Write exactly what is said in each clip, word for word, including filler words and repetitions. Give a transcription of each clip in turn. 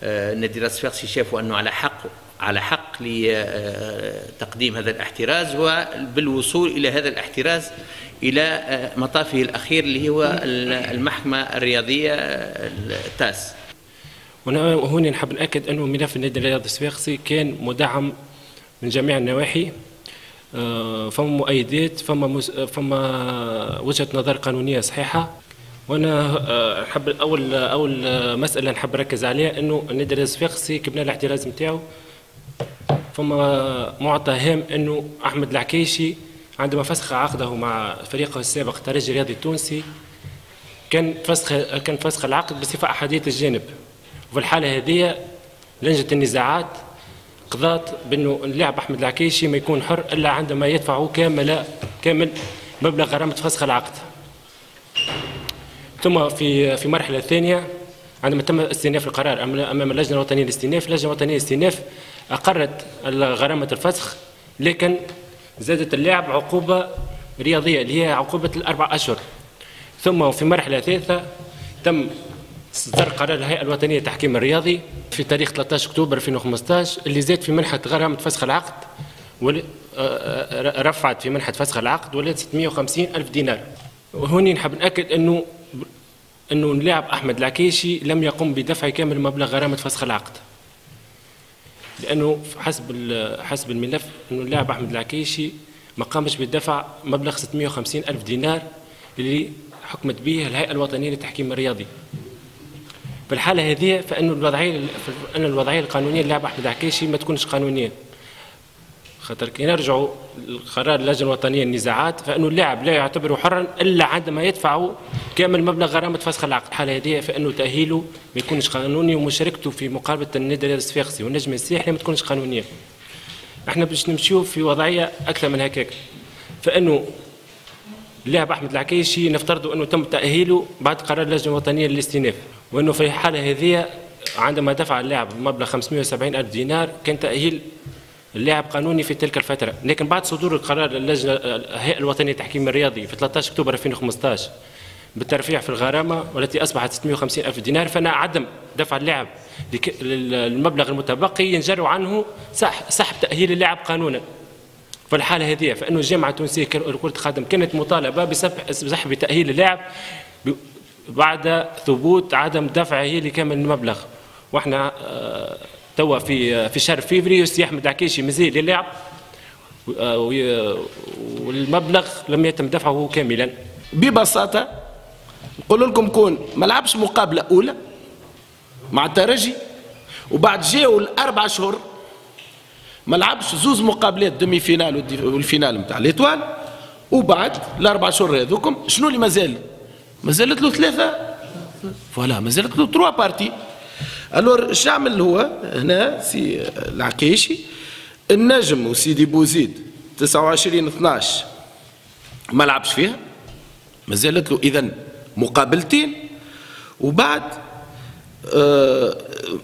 نادي راس صفاقسي شافوا أنه على حق على حق لتقديم هذا الاحتراز وبالوصول إلى هذا الاحتراز إلى مطافه الأخير اللي هو المحكمة الرياضية التاس. وهنا نحب نأكد أنه ملف النادي الرياضي الصفاقسي كان مدعم من جميع النواحي، فما مؤيدات، فما مس... فما وجهة نظر قانونية صحيحة. وانا نحب اول اول مساله نحب نركز عليها انه النادي الرياضي الصفاقسي كبنا الاحتراز نتاعو. فما معطى هام انه احمد العكيشي عندما فسخ عقده مع فريقه السابق الترجي الرياضي التونسي كان فسخ كان فسخ العقد بصفه احاديه الجانب، وفي الحاله هذه لجنه النزاعات قضت بانه اللاعب احمد العكيشي ما يكون حر الا عندما يدفع كامل كامل مبلغ غرامه فسخ العقد. ثم في في المرحله الثانيه عندما تم استئناف القرار امام اللجنه الوطنيه للاستئناف، اللجنه الوطنيه للاستئناف اقرت غرامه الفسخ، لكن زادت اللاعب عقوبه رياضيه اللي هي عقوبه الاربع اشهر. ثم في المرحله الثالثه تم إصدار قرار الهيئة الوطنية للتحكيم الرياضي في تاريخ ثلاثة عشر أكتوبر ألفين وخمسطاش اللي زاد في منحة غرامة فسخ العقد، رفعت في منحة فسخ العقد ولات ستمئة وخمسين ألف دينار. وهوني نحب نأكد أنه أنه اللاعب أحمد العكيشي لم يقم بدفع كامل مبلغ غرامة فسخ العقد، لأنه حسب حسب الملف أنه اللاعب أحمد العكيشي ما قامش بدفع مبلغ ستمئة وخمسين ألف دينار اللي حكمت به الهيئة الوطنية للتحكيم الرياضي. في الحالة هذه فإنه الوضعية أن الوضعية القانونية للاعب أحمد العكيشي ما تكونش قانونية. خاطر كي نرجعوا لقرار اللجنة الوطنية للنزاعات فإنه اللاعب لا يعتبر حرا إلا عندما يدفع كامل مبلغ غرامة فسخ العقد. الحالة هذه فإنه تأهيله ما يكونش قانوني ومشاركته في مقابلة النادي الرياضي الصفاقسي والنجم الساحلي ما تكونش قانونية. احنا باش نمشيو في وضعية أكثر من هكاك، فإنه اللاعب أحمد العكيشي نفترضوا أنه تم تأهيله بعد قرار اللجنة الوطنية للاستئناف، وأنه في الحالة هذه عندما دفع اللاعب مبلغ خمسمئة وسبعين ألف دينار كان تأهيل اللاعب قانوني في تلك الفترة. لكن بعد صدور القرار اللجنة الهيئة الوطنية للتحكيم الرياضي في ثلاثة عشر أكتوبر ألفين وخمسطاش بالترفيع في الغرامة والتي أصبحت ستمئة وخمسين ألف دينار، فأنا عدم دفع اللاعب المبلغ المتبقي ينجر عنه سحب تأهيل اللاعب قانونا. في الحالة هذه فإنه الجامعة التونسية لكرة القدم كانت مطالبة بسحب تأهيل اللاعب بعد ثبوت عدم دفعه لكامل المبلغ. واحنا توا في في شهر فيفري سي احمد العكيشي مازال للاعب والمبلغ لم يتم دفعه كاملا. ببساطة نقول لكم كون ما لعبش مقابلة أولى مع الترجي وبعد جاوا الأربع شهور ما لعبش زوز مقابلات دمي فينال والفينال نتاع ليتوال، وبعد الأربع شهور هذوكم شنو اللي مازال؟ مازالت له ثلاثة فوالا مازالت له تروا بارتي. الور اش يعمل هو هنا سي العكيشي؟ النجم وسيدي بوزيد تسعة وعشرين اثناش ما لعبش فيها، مازالت له اذا مقابلتين، وبعد آه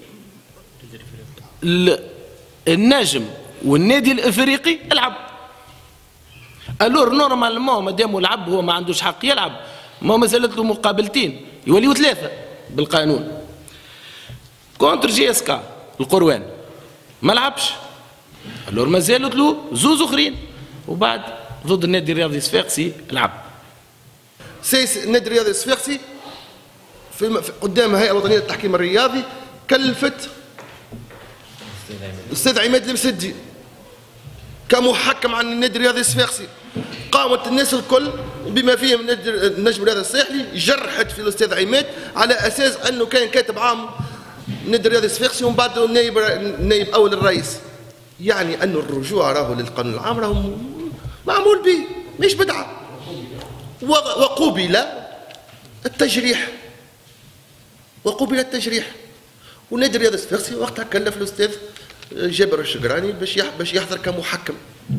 النجم والنادي الافريقي العب. الور نورمالمون مادام لعب هو ما عندوش حق يلعب، ما مازالت له مقابلتين يوليو ثلاثه بالقانون. كونتر جي اس كا القروان ما لعبش، الور مازالت له زوز اخرين، وبعد ضد النادي الرياضي الصفاقسي لعب. سيس النادي الرياضي الصفاقسي في قدام الهيئه الوطنيه للتحكيم الرياضي كلفت الاستاذ عماد المسدي كمحكم عن النادي الرياضي الصفاقسي. قامت الناس الكل بما فيهم النجم الرياضي الساحلي جرحت في الاستاذ عماد على اساس انه كان كاتب عام النادي الرياضي الصفاقسي ومن بعد نائب نائب اول الرئيس. يعني انه الرجوع راهو للقانون العام راهو معمول به مش بدعه. وقوبل التجريح وقوبل التجريح والنادي الرياضي الصفاقسي وقتها كلف الاستاذ جابر الشقراني باش باش يحضر كمحكم.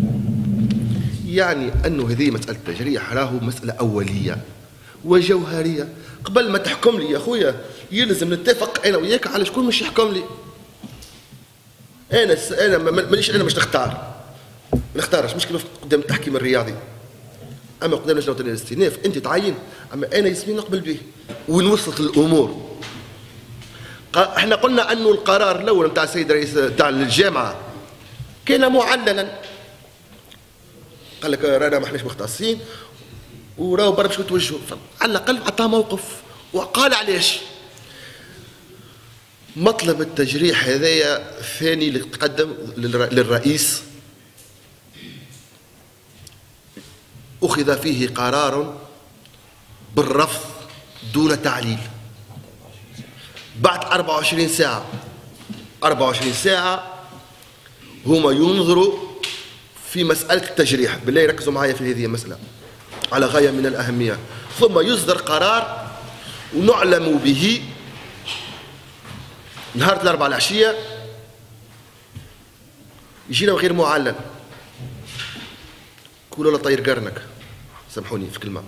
يعني انه هذه مساله التجريح راهو مساله اوليه وجوهريه. قبل ما تحكم لي يا خويا يلزم نتفق انا وياك على شكون مش يحكم لي. انا انا مانيش انا باش نختار ما نختارش، مش كيما قدام التحكيم الرياضي. اما قدام لجنه وطنيه للاستئناف انت تعين، اما انا ياسمين نقبل به. وين وصلت الامور؟ احنا قلنا انه القرار الاول نتاع السيد رئيس نتاع الجامعه كان معللا، قال لك رانا ما احناش مختصين وراهو برا باش توجهوا، على الاقل عطاه موقف وقال علاش. مطلب التجريح هذايا الثاني اللي تقدم للرئيس أخذ فيه قرار بالرفض دون تعليل بعد أربعة وعشرين ساعة. أربعة وعشرين ساعة هما ينظروا في مسألة التجريح، بالله يركزوا معايا في هذه المسألة على غاية من الأهمية، ثم يصدر قرار ونعلم به نهار الأربعاء العشية، يجينا غير معلن. كلنا طير قرنك، سامحوني في كلمة.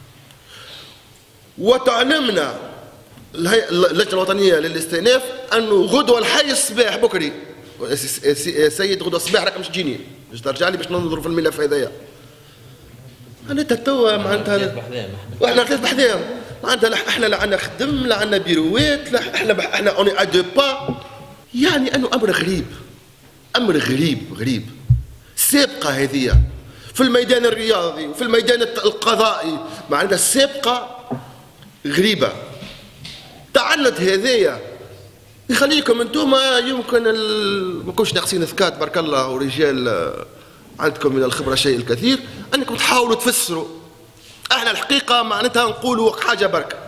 وتعلمنا اللجنة الوطنية للاستئناف أنه غدوة الحي الصباح بكري سيد غدوة الصباح راك مش تجيني باش ترجع لي باش ننظروا في الملف هذايا. أنا توا معناتها وإحنا ثلاث بحذاهم معناتها احنا لا عندنا خدم لا عندنا بيروات لا احنا احنا اوني ا دو با، يعني انه امر غريب، امر غريب غريب. سابقه هذه في الميدان الرياضي وفي الميدان القضائي معناتها السابقه غريبه. تعنت هذايا يخليكم انتم يمكن ال... ما كنتش ناقصين ذكات بارك الله ورجال عندكم من الخبره شيء الكثير انكم تحاولوا تفسروا. احنا الحقيقه معناتها نقولوا حاجه بركه.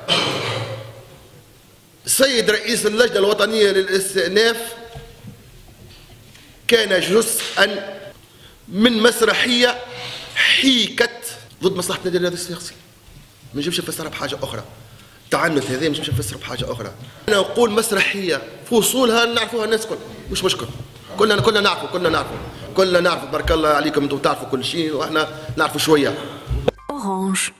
السيد رئيس اللجنه الوطنيه للاستئناف كان جزءا من مسرحيه حيكت ضد مصلحه النادي الرياضي الصفاقسي. ما نجمش نفسرها بحاجه اخرى. التعنت هذا ما نجمش نفسره بحاجه اخرى. انا نقول مسرحيه في وصولها نعرفوها الناس الكل، مش مشكل. كلنا كلنا نعرفوا كلنا نعرفوا كلنا نعرفوا بارك الله عليكم انتم تعرفوا كل شيء واحنا نعرفوا شويه. Orange.